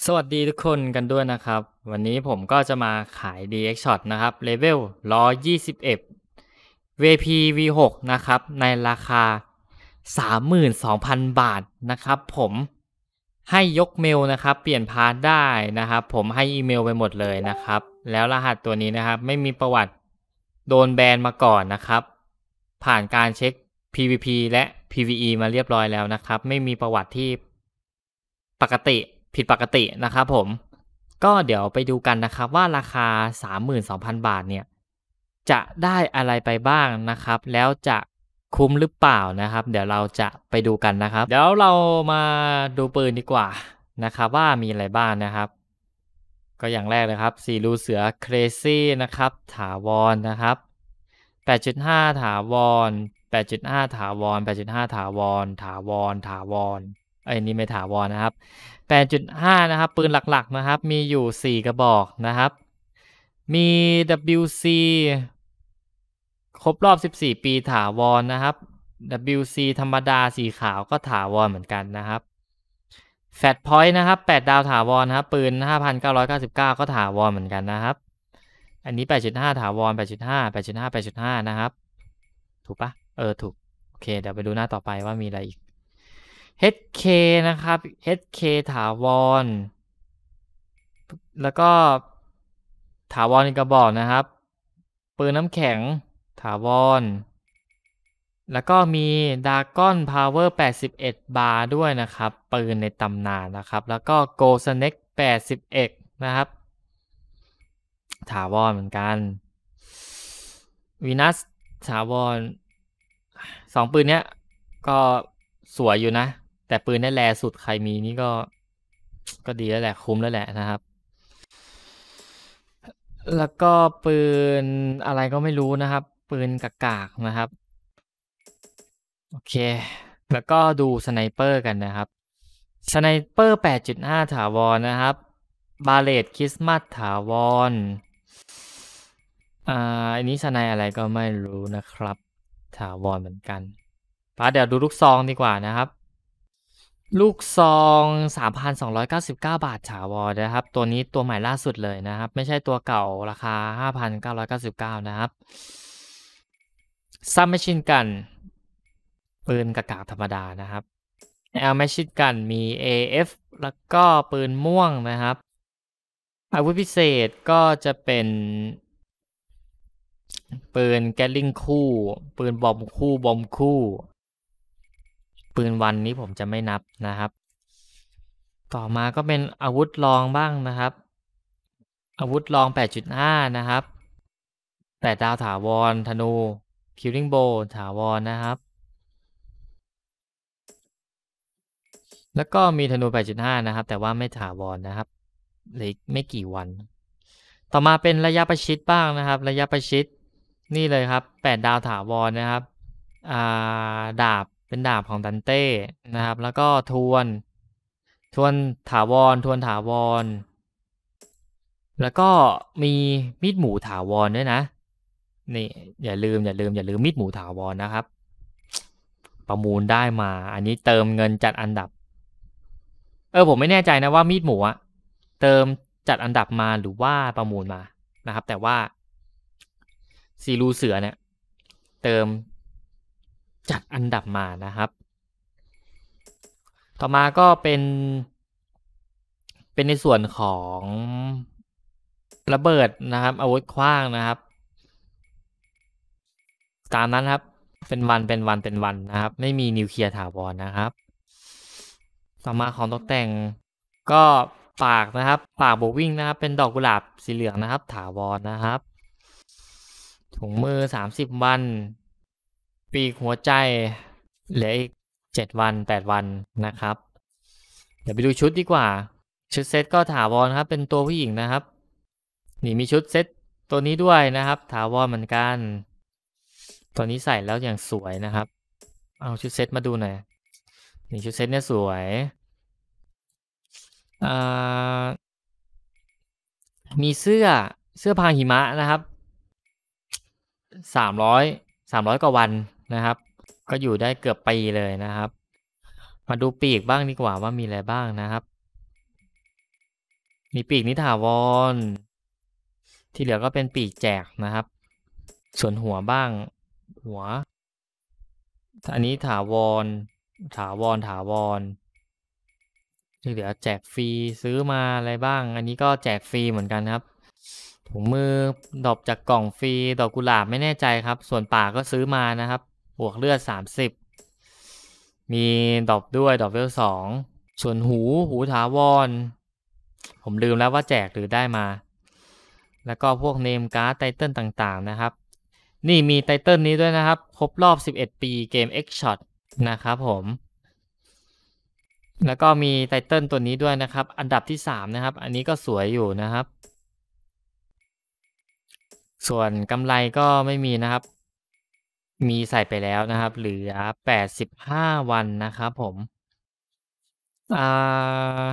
สวัสดีทุกคนกันด้วยนะครับ วันนี้ผมก็จะมาขาย DX Shot นะครับเลเวล121 VP V6 นะครับในราคา 32,000 บาทนะครับผมให้ยกเมลนะครับเปลี่ยนพาสได้นะครับผมให้อีเมลไปหมดเลยนะครับแล้วรหัสตัวนี้นะครับไม่มีประวัติโดนแบนมาก่อนนะครับผ่านการเช็ค PVP และ PVE มาเรียบร้อยแล้วนะครับไม่มีประวัติที่ปกติผิดปกตินะครับผมก็เดี๋ยวไปดูกันนะครับว่าราคา 32,000 บาทเนี่ยจะได้อะไรไปบ้างนะครับแล้วจะคุ้มหรือเปล่านะครับเดี๋ยวเราจะไปดูกันนะครับเดี๋ยวเรามาดูปืนดีกว่านะครับว่ามีอะไรบ้างนะครับก็อย่างแรกเลยครับสีรูเสือ Crazy นะครับถาวรนะครับ 8.5 ถาวร 8.5 ถาวร 8.5 ถาวร ถาวร ถาวรนี่ไม่ถาวรนะครับ 8.5 นะครับปืนหลักๆนะครับมีอยู่4กระบอกนะครับมี WC ครบรอบ14ปีถาวรนะครับ WC ธรรมดาสีขาวก็ถาวรเหมือนกันนะครับแฟตพอยต์นะครับ8ดาวถาวรนะครับปืน 5,999 ก็ถาวรเหมือนกันนะครับอันนี้ 8.5 ถาวร 8.5 8.5 8.5 นะครับถูกปะถูกโอเคเดี๋ยวไปดูหน้าต่อไปว่ามีอะไรอีก HK นะครับ HK ถาวรแล้วก็ถาวรอีกกระบอกนะครับปืนน้ำแข็งถาวรแล้วก็มีดาก o n Power 81 บาร์ด้วยนะครับปืนในตำนานนะครับแล้วก็ Go Snake 81นะครับถาวรเหมือนกันวีนัสถาวร2ปืนเนี้ยก็สวยอยู่นะแต่ปืนนี่แลสุดใครมีนี่ก็ดีแล้วแหละคุ้มแล้วแหละนะครับแล้วก็ปืนอะไรก็ไม่รู้นะครับปืนกากๆนะครับโอเคแล้วก็ดูสไนเปอร์กันนะครับสไนเปอร์ 8.5 ถาวรนะครับบาเลตคริสต์มาสถาวรอันนี้สไนอะไรก็ไม่รู้นะครับถาวรเหมือนกันเดี๋ยวดูลูกซองดีกว่านะครับลูกซอง 3,299 บาทถาวรนะครับตัวนี้ตัวใหม่ล่าสุดเลยนะครับไม่ใช่ตัวเก่าราคา 5,999 นะครับซับแมชชีนกันปืนกากาธรรมดานะครับแมชชีนกันมี AF แล้วก็ปืนม่วงนะครับอาวุธพิเศษก็จะเป็นปืนแกลลิงคู่ปืนบอมคู่ปืนวันนี้ผมจะไม่นับนะครับต่อมาก็เป็นอาวุธรองบ้างนะครับอาวุธรอง 8.5 นะครับ8ดาวถาวรธนู Killing Bow ถาวรนะครับแล้วก็มีธนู 8.5 นะครับแต่ว่าไม่ถาวรนะครับเหลือไม่กี่วันต่อมาเป็นระยะประชิดบ้างนะครับระยะประชิดนี่เลยครับ8ดาวถาวรนะครับดาบเป็นดาบของดันเต้นะครับแล้วก็ทวนถาวรแล้วก็มีมีดหมูถาวรด้วยนะนี่อย่าลืมมีดหมูถาวรนะครับประมูลได้มาอันนี้เติมเงินจัดอันดับผมไม่แน่ใจนะว่ามีดหมูอะเติมจัดอันดับมาหรือว่าประมูลมานะครับแต่ว่าซีรูเสือเนี่ยเติมจัดอันดับมานะครับต่อมาก็เป็นในส่วนของระเบิดนะครับอาวุธขว้างนะครับตามนั้นครับเป็นวันนะครับไม่มีนิวเคลียร์ถาวรนะครับต่อมาของตกแต่งก็ปากนะครับปากโบวิ่งนะครับเป็นดอกกุหลาบสีเหลืองนะครับถาวรนะครับถุงมือ30วันปีกหัวใจเหลืออีก7วัน8วันนะครับเดี๋ยวไปดูชุดดีกว่าชุดเซตก็ถาวรครับเป็นตัวผู้หญิงนะครับนี่มีชุดเซตตัวนี้ด้วยนะครับถาวรเหมือนกันตัวนี้ใส่แล้วอย่างสวยนะครับเอาชุดเซตมาดูหน่อยนี่ชุดเซตเนี่ยสวยมีเสื้อพางหิมะนะครับ300กว่าวันนะครับก็อยู่ได้เกือบปีเลยนะครับมาดูปีกบ้างดีกว่าว่ามีอะไรบ้างนะครับมีปีกนิถาวรที่เหลือก็เป็นปีกแจกนะครับส่วนหัวบ้างหัวอันนี้ถาวรที่เหลือแจกฟรีซื้อมาอะไรบ้าง อันนี้ก็แจกฟรีเหมือนกันครับถุงมือดรอปจากกล่องฟรีดอกกุหลาบไม่แน่ใจครับส่วนป่าก็ซื้อมานะครับบวกเลือด30มีดรอปด้วยดรอปเวล2ส่วนหูถาวรผมลืมแล้วว่าแจกหรือได้มาแล้วก็พวกเนมการ์ดไตเติลต่างๆนะครับนี่มีไตเติลนี้ด้วยนะครับครบรอบ11 ปีเกม X-Shot นะครับผมแล้วก็มีไตเติลตัวนี้ด้วยนะครับอันดับที่3นะครับอันนี้ก็สวยอยู่นะครับส่วนกำไรก็ไม่มีนะครับมีใส่ไปแล้วนะครับเหลือ85วันนะครับผมอ่า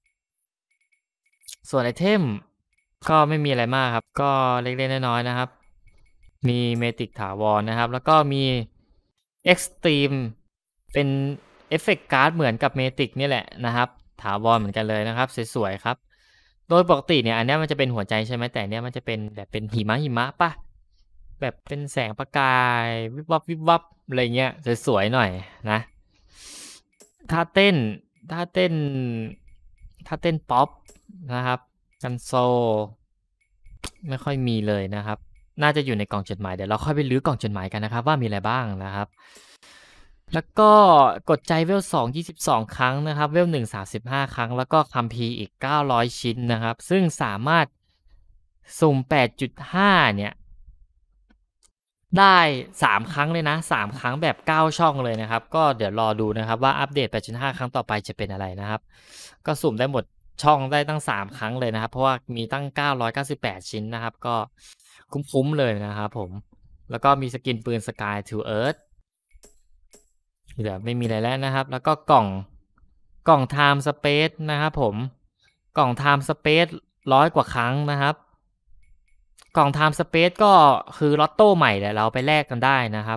ส่วนไอเทมก็ไม่มีอะไรมากครับก็เล็กๆน้อยๆนะครับมีเมติกถาวรนะครับแล้วก็มี Extreme เป็นเอฟเฟกต์การ์ดเหมือนกับเมติกนี่แหละนะครับถาวรเหมือนกันเลยนะครับสวยๆครับโดยปกติเนี่ยอันนี้มันจะเป็นหัวใจใช่ไหมแต่เนี้ยมันจะเป็นแบบเป็นหิมะป่ะแบบเป็นแสงประกายวิบวับวิบวับอะไรเงี้ยสวยๆหน่อยนะถ้าเต้นถ้าเต้นป๊อปนะครับกันโซไม่ค่อยมีเลยนะครับน่าจะอยู่ในกล่องจดหมายเดี๋ยวเราค่อยไปลื้อกล่องจดหมายกันนะครับว่ามีอะไรบ้างนะครับแล้วก็กดใจเวล2 22ครั้งนะครับเวล1 35ครั้งแล้วก็คัมภีร์อีก900ชิ้นนะครับซึ่งสามารถสุ่ม 8.5 เนี่ยได้3ครั้งเลยนะ3ครั้งแบบ9ช่องเลยนะครับก็เดี๋ยวรอดูนะครับว่าอัปเดต 8.5 ครั้งต่อไปจะเป็นอะไรนะครับก็สุ่มได้หมดช่องได้ตั้ง3ครั้งเลยนะครับเพราะว่ามีตั้ง998ชิ้นนะครับก็คุ้มๆเลยนะครับผมแล้วก็มีสกินปืน Sky to Earth เดี๋ยวไม่มีอะไรแล้วนะครับแล้วก็กล่องTime Space นะครับผมกล่อง Time Space 100 กว่าครั้งนะครับกล่อง Time Space ก็คือลอตโต้ใหม่แหละเราไปแลกกันได้นะครับ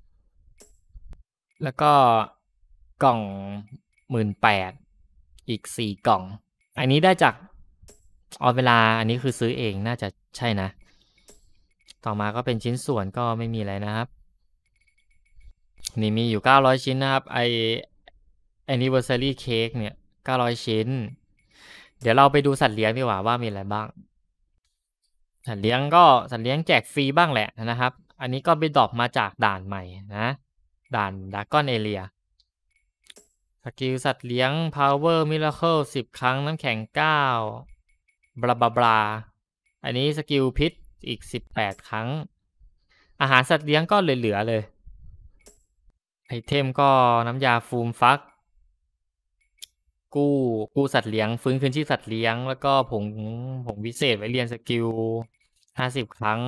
แล้วก็กล่อง18,000อีก4กล่องอันนี้ได้จากเวลาอันนี้คือซื้อเองน่าจะใช่นะต่อมาก็เป็นชิ้นส่วนก็ไม่มีอะไรนะครับนี่มีอยู่900ชิ้นนะครับanniversary cake เนี่ย900ชิ้นเดี๋ยวเราไปดูสัตว์เลี้ยงดีกว่ามีอะไรบ้างสัตว์เลี้ยงแจกฟรีบ้างแหละนะครับอันนี้ก็ไปดรอปมาจากด่านใหม่นะด่านดากอนเอเรียสกิลสัตว์เลี้ยง power miracle 10 ครั้งน้ำแข็ง9บลาอันนี้สกิลพิษอีก18 ครั้งอาหารสัตว์เลี้ยงก็เหลือเลยไอเทมก็น้ำยาฟูมฟักกู้สัตว์เลี้ยงฟื้นคืนชีพสัตว์เลี้ยงแล้วก็ผงวิเศษไว้เรียนสกิล50 ครั้ง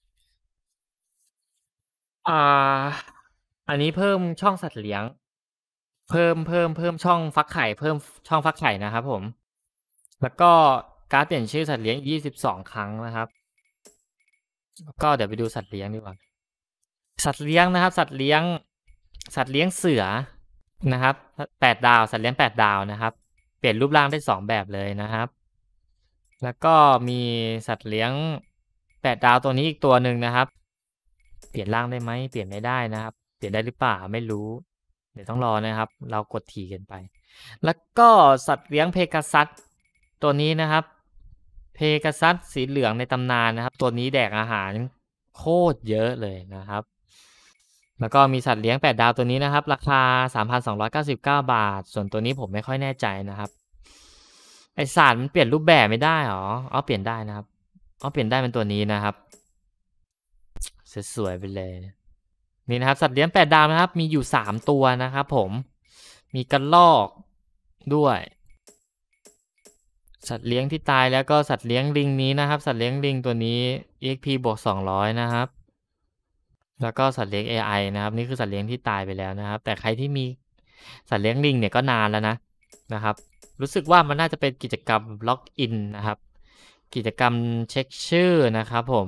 อ่าอันนี้เพิ่มช่องสัตว์เลี้ยงเพิ่มช่องฟักไข่เพิ่มช่องฟักไข่นะครับผมแล้วก็การ์ดเปลี่ยนชื่อสัตว์เลี้ยง22 ครั้งนะครับแล้วก็เดี๋ยวไปดูสัตว์เลี้ยงดีกว่าสัตว์เลี้ยงนะครับสัตว์เลี้ยงเสือนะครับ8 ดาวสัตว์เลี้ยง8 ดาวนะครับเปลี่ยนรูปร่างได้2แบบเลยนะครับแล้วก็มีสัตว์เลี้ยง8 ดาวตัวนี้อีกตัวหนึ่งนะครับเปลี่ยนร่างได้ไหมเปลี่ยนไม่ได้นะครับเปลี่ยนได้หรือเปล่าไม่รู้เดี๋ยวต้องรอนะครับเรากดถี่กันไปแล้วก็สัตว์เลี้ยงเพกาซัสตัวนี้นะครับเพกาซัสสีเหลืองในตำนานนะครับตัวนี้แดกอาหารโคตรเยอะเลยนะครับแล้วก็มีสัตว์เลี้ยง8 ดาวตัวนี้นะครับราคา 3,299 บาทส่วนตัวนี้ผมไม่ค่อยแน่ใจนะครับไอสารมันเปลี่ยนรูปแบบไม่ได้หรอเปลี่ยนได้นะครับเปลี่ยนได้เป็นตัวนี้นะครับสวยๆไปเลยนี่นะครับสัตว์เลี้ยง8 ดาวนะครับมีอยู่3ตัวนะครับผมมีกระรอกด้วยสัตว์เลี้ยงที่ตายแล้วก็สัตว์เลี้ยงลิงนี้นะครับสัตว์เลี้ยงลิงตัวนี้ EXP บวก200นะครับแล้วก็สัตว์เลี้ยง AI นะครับนี่คือสัตว์เลี้ยงที่ตายไปแล้วนะครับแต่ใครที่มีสัตว์เลี้ยงลิงเนี่ยก็นานแล้วนะครับรู้สึกว่ามันน่าจะเป็นกิจกรรมล็อกอินนะครับกิจกรรมเช็คชื่อนะครับผม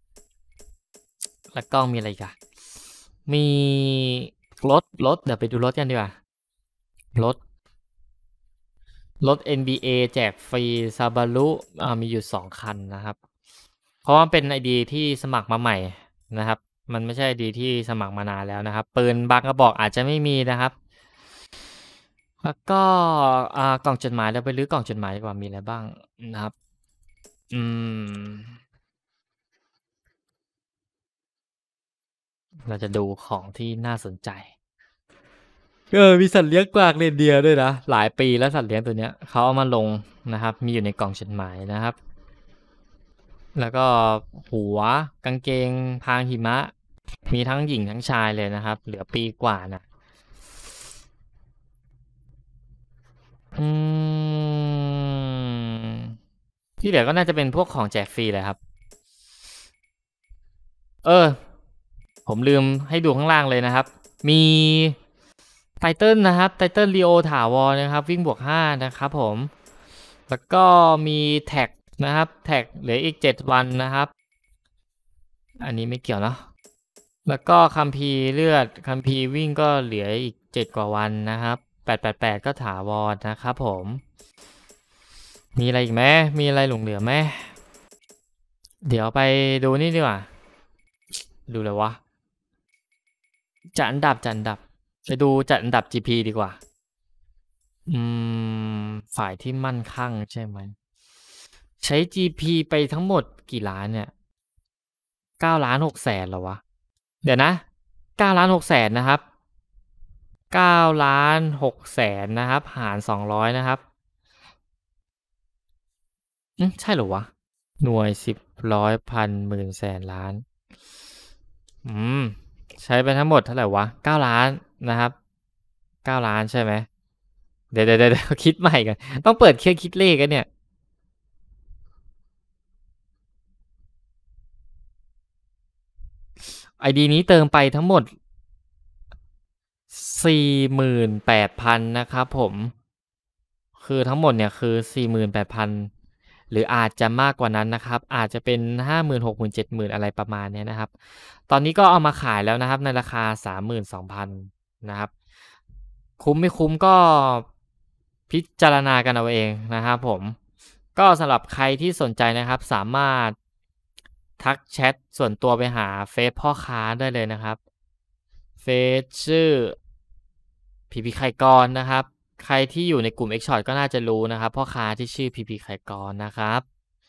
แล้วก็มีอะไรอีกอะมีรถเดี๋ยวไปดูรถกันดีกว่ารถรถ NBA แจกฟรี Subaru มีอยู่2คันนะครับเพราะว่าเป็น ID ที่สมัครมาใหม่นะครับมันไม่ใช่ ID ที่สมัครมานานแล้วนะครับปืนบางกระบอกอาจจะไม่มีนะครับแล้วก็กล่องจดหมายเราไปรื้อกล่องจดหมายดีกว่ามีอะไรบ้างนะครับเราจะดูของที่น่าสนใจมีสัตว์เลี้ยงกวางเรนเดียร์ด้วยนะหลายปีแล้วสัตว์เลี้ยงตัวเนี้ยเขาเอามาลงนะครับมีอยู่ในกล่องจดหมายนะครับแล้วก็หัวกางเกงพรางหิมะมีทั้งหญิงทั้งชายเลยนะครับเหลือปีกว่านะที่เหลือก็น่าจะเป็นพวกของแจกฟรีเลยครับผมลืมให้ดูข้างล่างเลยนะครับมีไตเติ้ลนะครับไตเติ้ลลีโอถาวรนะครับวิ่งบวก5นะครับผมแล้วก็มีแท็กนะครับแท็กเหลืออีก7วันนะครับอันนี้ไม่เกี่ยวเนาะแล้วก็คัมภีร์เลือดคัมภีร์วิ่งก็เหลืออีก7กว่าวันนะครับ888ก็ถาวรนะครับผมมีอะไรอีกไหมมีอะไรหลงเหลือไหมเดี๋ยวไปดูนี่ดีกว่าดูเลยวะจัดอันดับไปดูจัดอันดับ GP ดีกว่าฝ่ายที่มั่นคั่งใช่ไหมใช้ GP ไปทั้งหมดกี่ล้านเนี่ย9,600,000เหรอวะเดี๋ยวนะ9,600,000นะครับ9,600,000นะครับหาร200นะครับใช่เหรอวะหน่วย10ร้อยพันหมื่นแสนล้านใช้ไปทั้งหมดเท่าไหร่วะ9ล้านนะครับ9ล้านใช่ไหมเดี๋ยวคิดใหม่กันต้องเปิดเครื่องคิดเลขกันเนี่ยไอดีนี้เติมไปทั้งหมด48,000นะครับผมคือทั้งหมดเนี่ยคือ48,000หรืออาจจะมากกว่านั้นนะครับอาจจะเป็น50,000 60,000 70,000อะไรประมาณนี้นะครับตอนนี้ก็เอามาขายแล้วนะครับในราคา 32,000นะครับคุ้มไม่คุ้มก็พิจารณากันเอาเองนะครับผมก็สำหรับใครที่สนใจนะครับสามารถทักแชทส่วนตัวไปหาเฟซพ่อค้าได้เลยนะครับเฟซชื่อพีไข่กรนะครับใครที่อยู่ในกลุ่ม Xshot ก็น่าจะรู้นะครับพ่อค้าที่ชื่อพีไข่กรนะครับ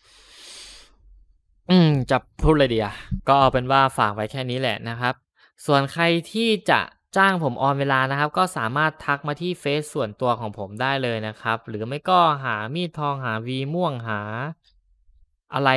จะพูดอะไรดีก็เอาเป็นว่าฝากไว้แค่นี้แหละนะครับส่วนใครที่จะจ้างผมออนเวลานะครับก็สามารถทักมาที่เฟซส่วนตัวของผมได้เลยนะครับหรือไม่ก็หามีดทองหาวีม่วงหาอะไร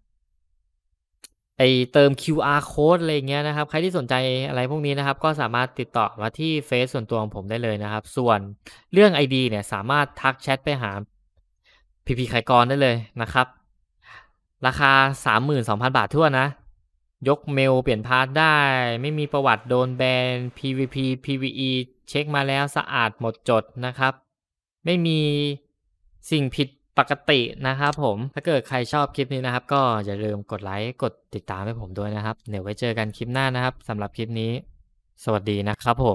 ไอเติม QR code อะไรเงี้ยนะครับใครที่สนใจอะไรพวกนี้นะครับก็สามารถติดต่อมาที่เฟซส่วนตัวของผมได้เลยนะครับส่วนเรื่อง ID เนี่ยสามารถทักแชทไปหาพีไข่กรได้เลยนะครับราคา 32,000 บาททั่วนะยกเมลเปลี่ยนพาสได้ไม่มีประวัติโดนแบน PVP PVE เช็คมาแล้วสะอาดหมดจดนะครับไม่มีสิ่งผิดปกตินะครับผมถ้าเกิดใครชอบคลิปนี้นะครับก็อย่าลืมกดไลค์กดติดตามให้ผมด้วยนะครับเดี๋ยวไว้เจอกันคลิปหน้านะครับสำหรับคลิปนี้สวัสดีนะครับผม